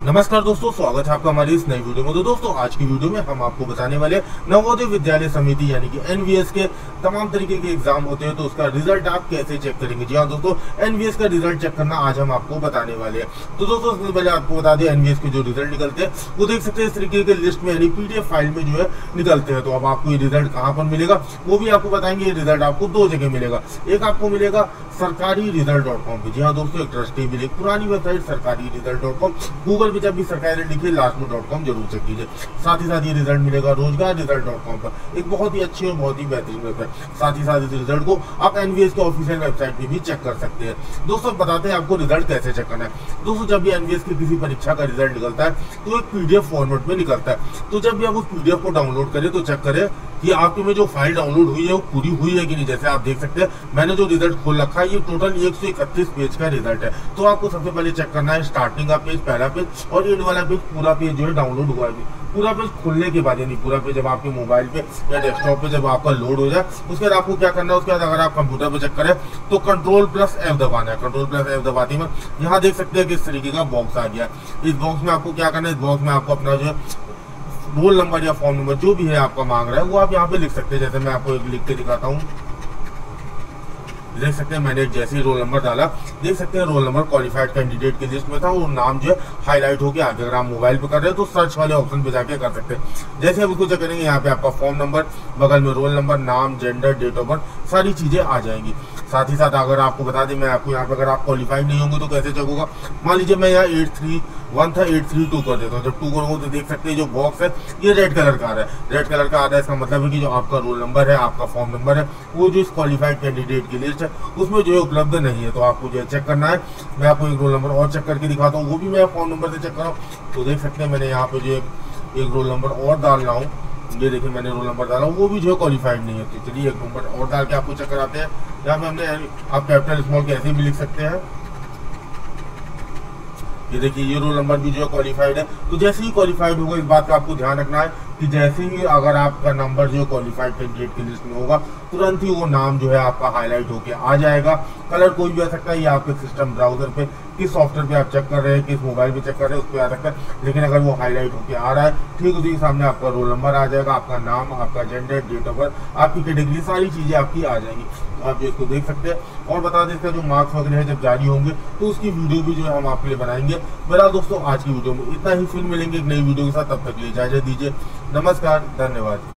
नमस्कार दोस्तों, स्वागत है आपका हमारी इस नई वीडियो में। तो दोस्तों, आज की वीडियो में हम आपको बताने वाले नवोदय विद्यालय समिति यानी कि एनवीएस के तमाम तरीके के एग्जाम होते हैं, तो उसका रिजल्ट आप कैसे चेक करेंगे। जी हाँ दोस्तों, एनवीएस का रिजल्ट चेक करना आज हम आपको बताने वाले हैं। तो दोस्तों, सबसे पहले आपको बता दें, एनवीएस के जो रिजल्ट निकलते हैं वो देख सकते हैं इस तरीके के लिस्ट में यानी पीडीएफ फाइल में जो है निकलते हैं। तो अब आपको ये रिजल्ट कहाँ पर मिलेगा वो भी आपको बताएंगे। ये रिजल्ट आपको दो जगह मिलेगा। एक आपको मिलेगा सरकारी रिजल्ट.com पे। जी हाँ दोस्तों, एक ट्रस्टी मिले पुरानी वेबसाइट सरकारी रिजल्ट.com। गूगल पे जब भी सरकारी लिखिए लास्ट में .com जरूर चेक कीजिए। साथ ही साथ ये रिजल्ट मिलेगा रोजगार रिजल्ट.com पर, एक बहुत ही अच्छी और बहुत ही बेहतरीन वेबसाइट। साथ ही साथ इस रिजल्ट को आप एनवीएस के ऑफिशियल वेबसाइट पे भी चेक कर सकते हैं। दोस्तों, बताते हैं आपको रिजल्ट कैसे चेक करना है। दोस्तों, जब भी एनवीएस की किसी परीक्षा का रिजल्ट निकलता है तो एक पीडीएफ फॉर्मेट में निकलता है। तो जब भी आप उस पीडीएफ को डाउनलोड करें तो चेक करें कि आपके में जो फाइल डाउनलोड हुई है वो पूरी हुई है कि नहीं। जैसे आप देख सकते हैं, मैंने जो रिजल्ट खोल रखा है ये टोटल 131 पेज का रिजल्ट है। तो आपको सबसे पहले चेक करना है स्टार्टिंग का पेज, पहला पेज, और एंड वाला पेज, पूरा पेज जो है डाउनलोड हुआ है। पूरा पेज खुलने के बाद यानी पूरा पेज जब आपके मोबाइल पे या डेस्कटॉप पे जब आपका लोड हो जाए उसके बाद आपको क्या करना है। उसके बाद अगर आप कंप्यूटर पे चेक करें तो Ctrl+F दबाना है। Ctrl+F दबाते ही यहाँ देख सकते हैं कि इस तरीके का बॉक्स आ गया। इस बॉक्स में आपको क्या करना है, इस बॉक्स में आपको अपना जो है रोल नंबर या फॉर्म नंबर जो भी है आपका मांग रहा है वो आप यहाँ पे लिख सकते हैं। जैसे मैं आपको एक लिख के दिखाता हूँ, देख सकते हैं मैंने जैसे ही रोल नंबर डाला, देख सकते हैं रोल नंबर क्वालिफाइड कैंडिडेट की लिस्ट में था, वो नाम जो है हाईलाइट होकर आ गया। अगर आप मोबाइल पे कर रहे हैं तो सर्च वाले ऑप्शन पे जाके कर सकते हैं। जैसे आप उसको चेक करेंगे, यहाँ पे आपका फॉर्म नंबर, बगल में रोल नंबर, नाम, जेंडर, डेट ऑफ बर्थ, सारी चीजें आ जाएंगी। साथ ही साथ अगर आपको बता दें, मैं आपको यहाँ पे अगर आप क्वालिफाइड नहीं होंगे तो कैसे चेक होगा। मान लीजिए मैं यहाँ 831 था, 832 कर देता हूँ। जब 2 करूँगा तो देख सकते हैं जो बॉक्स है ये रेड कलर का आ रहा है। रेड कलर का आ रहा है, इसका मतलब है कि जो आपका रोल नंबर है, आपका फॉर्म नंबर है, वो जो इस क्वालिफाइड कैंडिडेट की लिस्ट है उसमें जो है उपलब्ध नहीं है। तो आपको जो है चेक करना है। मैं आपको एक रोल नंबर और चेक करके दिखाता हूँ, वो भी मैं फोन नंबर से चेक कर रहा हूँ। तो देख सकते हैं मैंने यहाँ पे जो एक रोल नंबर और डाल रहा हूँ। ये देखिए मैंने रोल नंबर डाला, वो भी जो है क्वालिफाइड नहीं है। तो चलिए एक नंबर और डाल के आपको चेक कराते हैं। यहाँ पे हमने आप कैपिटल स्मॉल कैसे भी लिख सकते हैं। ये देखिए ये रोल नंबर भी जो है क्वालिफाइड है। तो जैसे ही क्वालिफाइड होगा, इस बात का आपको ध्यान रखना है कि जैसे ही अगर आपका नंबर जो क्वालिफाइड कैंडिडेट की लिस्ट में होगा तुरंत ही वो नाम जो है आपका हाईलाइट होके आ जाएगा। कलर कोई भी आ सकता है, ये आपके सिस्टम ब्राउजर पे किस सॉफ्टवेयर पे आप चेक कर रहे हैं, किस मोबाइल पे चेक कर रहे हैं उस पर आ सकता है। लेकिन अगर वो हाईलाइट होके आ रहा है, ठीक उसी के सामने आपका रोल नंबर आ जाएगा, आपका नाम, आपका जेंडर, डेट ऑफ बर्थ, आपकी कैटेगरी, सारी चीजें आपकी आ जाएंगी। तो आप जो इसको देख सकते हैं। और बता दें इसका जो मार्क्स वगैरह है जब जारी होंगे तो उसकी वीडियो भी जो है हम आपके लिए बनाएंगे। बहरहाल दोस्तों, आज की वीडियो में इतना ही। फिर मिलेंगे एक नई वीडियो के साथ, तब तक के लिए इजाजत दीजिए। नमस्कार, धन्यवाद।